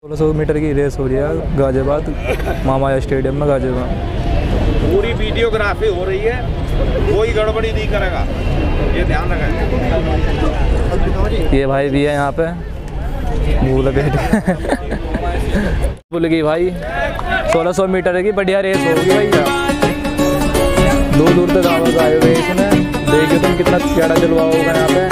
1600 metre की race हो रही है गाजियाबाद मामाया स्टेडियम में गाजियाबाद। पूरी वीडियोग्राफी हो रही है, कोई गड़बड़ी नहीं करेगा, ये ध्यान रखें। ये भाई भी है यहाँ पे भूल बैठ भूल गई भाई। 1600 मीटर की बढ़िया रेस होगी भैया, दूर दूर तक आवाज आए हुए इसमें। देखिए तुम कितना प्यारा जलवा होगा यहाँ पे।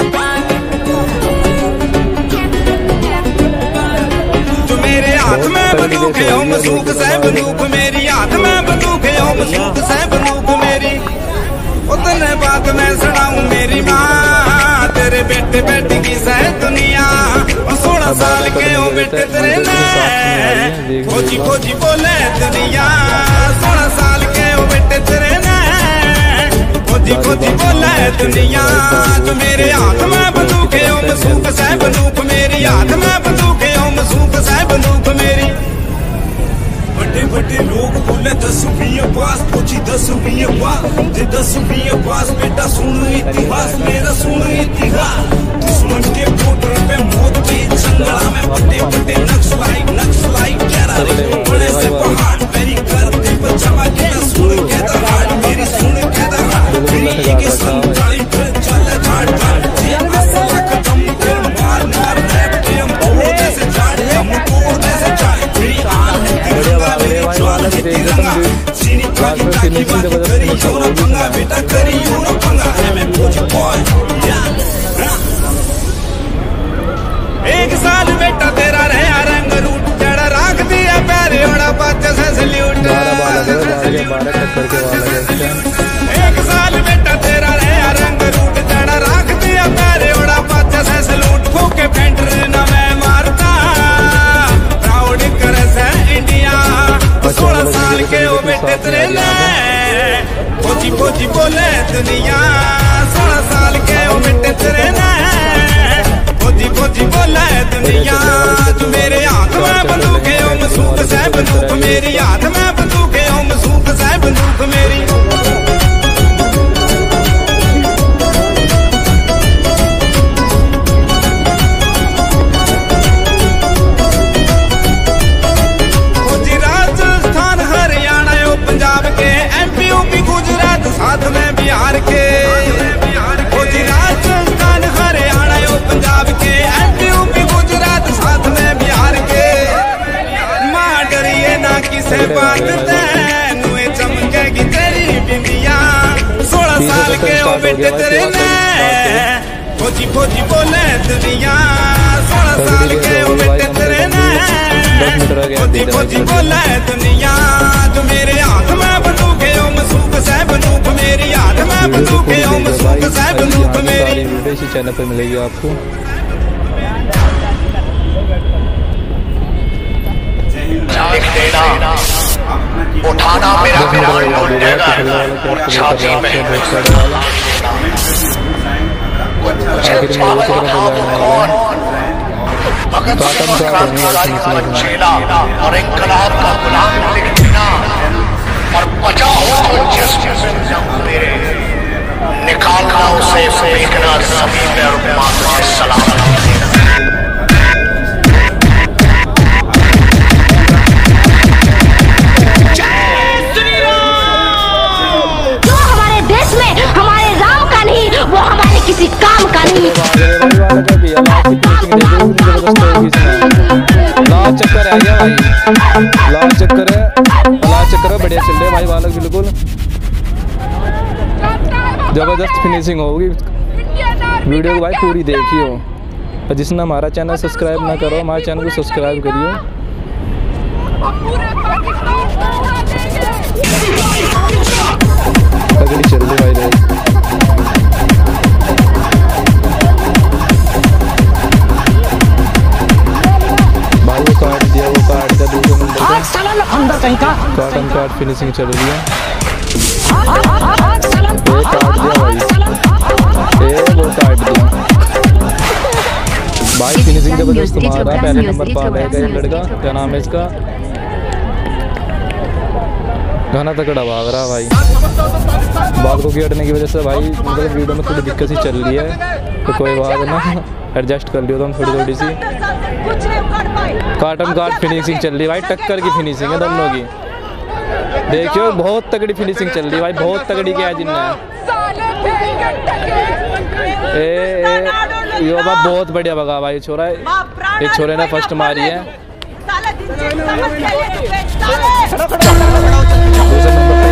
मेरे हाथ में बंदूक है मसूक से बंदूक मेरी, हाथ में बंदूक है मसूक से बंदूक मेरी। उतने बात मैं सुनाऊं मेरी माँ, तेरे बेटे बेटी की सह दुनिया। 16 साल के हो बेटे तेरे ने फौजी फौजी बोले दुनिया। 16 साल के हो बेटे तेरे ने फौजी फौजी बोले दुनिया। जो मेरे हाथ में बंदूक है मसूक से बंदूक मेरी, हाथ में बंदूक है मसूक से बंदूक मेरी। बड़े बड़े लोग बोले 10वीं पास पहुंची 10वीं पास, 10वीं पास बेटा सुन इतिहास मेरा, सुन इतिहास। दुश्मन के बॉर्डर पे मौत की जंगला में बड़े बड़े नक्सलाइट टेररिस्ट बड़े से पहाड़ मेरी करते बचावा के सुन के दहाड़ मेरी, सुन के दहाड़ मेरी के संताई पे चले झाड़ झाड़। ये असला खत्म फिर मार मार रैप हम तोड़ने से झाड़, हम तोड़ने से झाड़। मेरी आन है तिरंगा मेरी जान है तिरंगा। सीनी काटी ताकि बात करी हो ना पंगा बेटा, करी हो ना पंगा है मैं फौजी बॉय। एक साल बेटा तेरा रहा रंग रूट, जड़ा राख दिया पैरे ओड़ा बच्चे से सल्यूट। एक साल बेटा तेरा रहा रंग रूट, जड़ा राख दिया पैरे ओड़ा बच्चे से सल्यूट। फूके फेंटर ना मैं मारता, प्राउड करे से इंडिया। 16 साल के हो बेटे तेरे ने फौजी फौजी बोले दुनिया। 16 साल के हो बेटे तेरे ने फौजी फौजी बोले दुनिया। जो मेरे हाथ में बंदूक है मसूक से बंदूक मेरी, हाथ में बंदूक है मसूक से बंदूक मेरी। फौजी राजस्थान हरियाणा यो पंजाब के, MP UP गुजरात साथ में बिहार के। फौजी राजस्थान हरियाणा यो पंजाब के, MP UP गुजरात साथ में बिहार के। माँ डरिए ना किसे बात तेनुए चमकेगी तेरी बिंदिया। 16 साल के हो बेटे तेरे ने फौजी फौजी बोले दुनिया। 16 साल के हो बेटे तेरे ने फौजी फौजी बोले दुनिया। जो मेरे हाथ में बंदूक है मसूक से बंदूक मेरी, हाथ में बंदूक है मसूक से बंदूक मेरी। इसी चैनल पर मिलेगी आपको। लिख देना उठाना मेरा विराट और छाती में मुझे चाहता था वो कौन, भगत सिंह क्रांतिकारी का चेला और इंकलाब का गुलाम लिख देना। और बचा हुआ जिस मेरे निकालना उसे फेंकना जमीन में और माता से सलाम देना। वो हमारे किसी काम का नहीं। लाल चक्कर है क्या भाई, लाल चक्कर है, लाल चक्कर है। बढ़िया चल रहे भाई बालक, बिल्कुल जबरदस्त फिनिशिंग होगी। वीडियो को भाई पूरी देखियो, और जिसने हमारा चैनल सब्सक्राइब ना करो हमारे चैनल को सब्सक्राइब करियो। अगली चल रही भाई रेस। कार्टन कार्ड फिनिशिंग चल रही है। वो काट दिया भाई, वो काट दिया भाई। फिनिशिंग जबरदस्त मारा, पहले नंबर पा गया एक लड़का, क्या नाम है इसका, घना तकड़ा भाग रहा भाई। बाल को गिरने की वजह से भाई मतलब वीडियो में थोड़ी दिक्कत ही चल रही है, तो कोई बात ना, एडजस्ट कर लियो तुम थोड़ी सी। कुछ नहीं उखाड़ पाए। काटम काट फिनिशिंग चल रही है भाई, टक्कर की फिनिशिंग है दोनों की। देखियो बहुत तगड़ी फिनिशिंग चल रही है भाई, बहुत तगड़ी क्या है जिन्ना यो बा बहुत बढ़िया भगा भाई छोरा। ये छोरे ने फर्स्ट मारी है। दूसरे नंबर